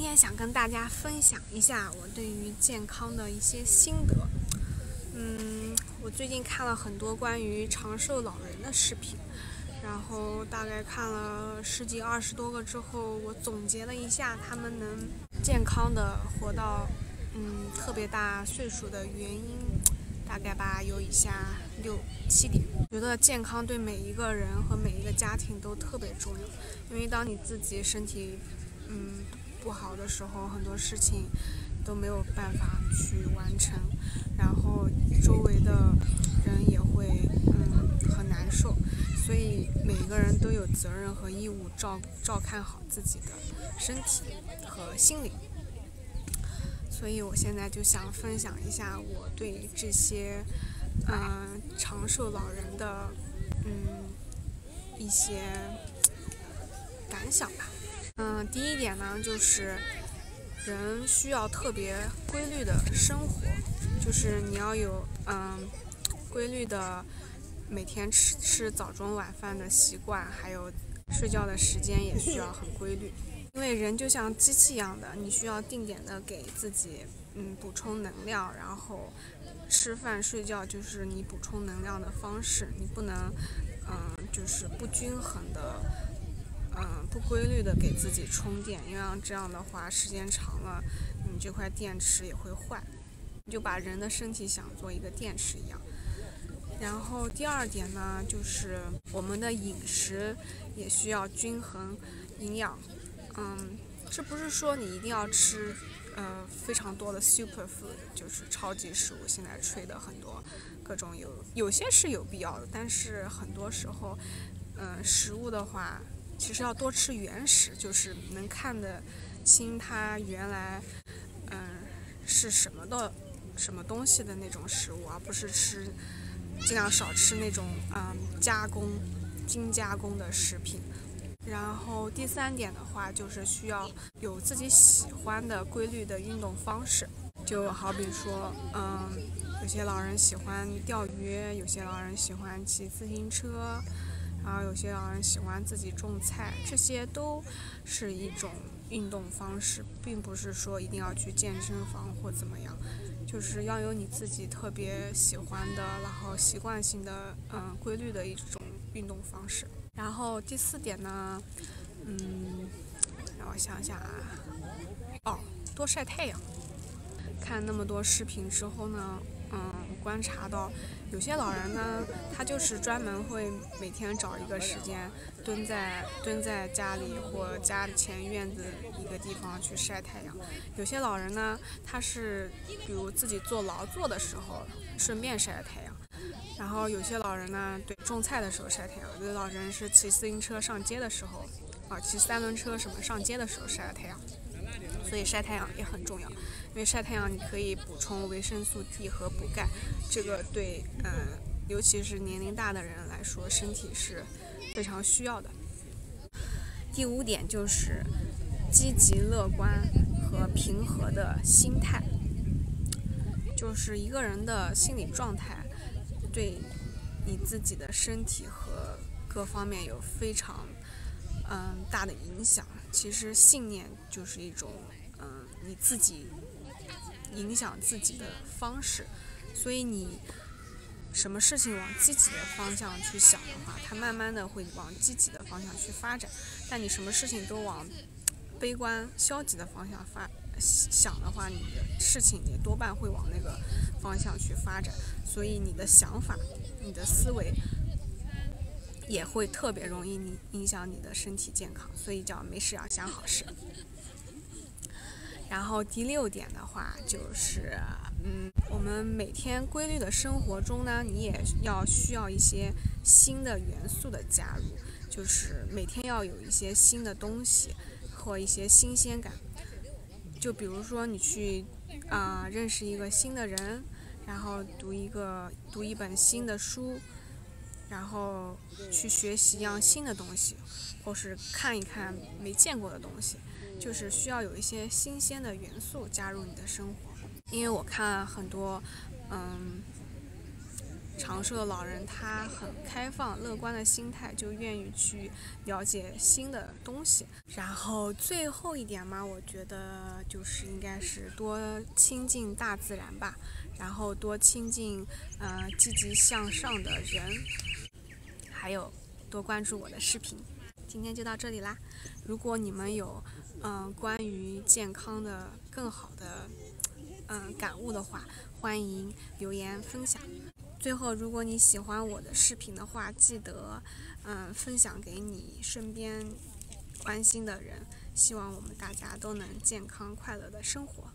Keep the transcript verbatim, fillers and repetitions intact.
天想跟大家分享一下我对于健康的一些心得。嗯，我最近看了很多关于长寿老人的视频，然后大概看了十几二十多个之后，我总结了一下他们能健康的活到嗯特别大岁数的原因，大概吧有以下六七点。我觉得健康对每一个人和每一个家庭都特别重要，因为当你自己身体嗯不好的时候，很多事情都没有办法去完成，然后周围的人也会嗯很难受，所以每个人都有责任和义务照照看好自己的身体和心理。所以我现在就想分享一下我对这些嗯、呃、长寿老人的嗯一些感想吧。嗯，第一点呢，就是人需要特别规律的生活，就是你要有嗯规律的每天吃吃早中晚饭的习惯，还有睡觉的时间也需要很规律。因为人就像机器一样的，你需要定点的给自己嗯补充能量，然后吃饭睡觉就是你补充能量的方式，你不能嗯就是不均衡的。嗯，不规律的给自己充电，因为这样的话时间长了，你这块电池也会坏。你就把人的身体想做一个电池一样。然后第二点呢，就是我们的饮食也需要均衡营养。嗯，这不是说你一定要吃呃非常多的 super food， 就是超级食物，现在吹的很多各种有有些是有必要的，但是很多时候嗯、呃、食物的话其实要多吃原始，就是能看得清它原来嗯、呃、是什么的什么东西的那种食物，而不是吃尽量少吃那种嗯加工精加工的食品。然后第三点的话，就是需要有自己喜欢的规律的运动方式，就好比说嗯有些老人喜欢钓鱼，有些老人喜欢骑自行车，然后有些老人喜欢自己种菜，这些都是一种运动方式，并不是说一定要去健身房或怎么样，就是要有你自己特别喜欢的，然后习惯性的嗯规律的一种运动方式。然后第四点呢，嗯，让我想想啊，哦，多晒太阳。看那么多视频之后呢，嗯，观察到有些老人呢，他就是专门会每天找一个时间蹲在蹲在家里或家前院子一个地方去晒太阳。有些老人呢，他是比如自己做劳作的时候顺便晒太阳。然后有些老人呢，对种菜的时候晒太阳；有的老人是骑自行车上街的时候，啊，骑三轮车什么上街的时候晒太阳。所以晒太阳也很重要，因为晒太阳你可以补充维生素 D 和补钙，这个对嗯，尤其是年龄大的人来说，身体是非常需要的。第五点就是积极乐观和平和的心态，就是一个人的心理状态对你自己的身体和各方面有非常嗯大的影响。其实信念就是一种嗯你自己影响自己的方式，所以你什么事情往积极的方向去想的话，它慢慢的会往积极的方向去发展。但你什么事情都往悲观消极的方向发想的话，你的事情也多半会往那个方向去发展。所以你的想法你的思维也会特别容易影响你的身体健康，所以叫没事要想好事。然后第六点的话就是嗯，我们每天规律的生活中呢，你也要需要一些新的元素的加入，就是每天要有一些新的东西或一些新鲜感。就比如说你去啊、呃、认识一个新的人，然后读一个读一本新的书，然后去学习一样新的东西，或是看一看没见过的东西，就是需要有一些新鲜的元素加入你的生活。因为我看很多嗯长寿的老人他很开放乐观的心态，就愿意去了解新的东西。然后最后一点嘛，我觉得就是应该是多亲近大自然吧，然后多亲近呃积极向上的人，还有多关注我的视频。今天就到这里啦，如果你们有嗯、呃、关于健康的更好的嗯、呃、感悟的话，欢迎留言分享。最后，如果你喜欢我的视频的话，记得嗯、呃、分享给你身边关心的人，希望我们大家都能健康快乐的生活。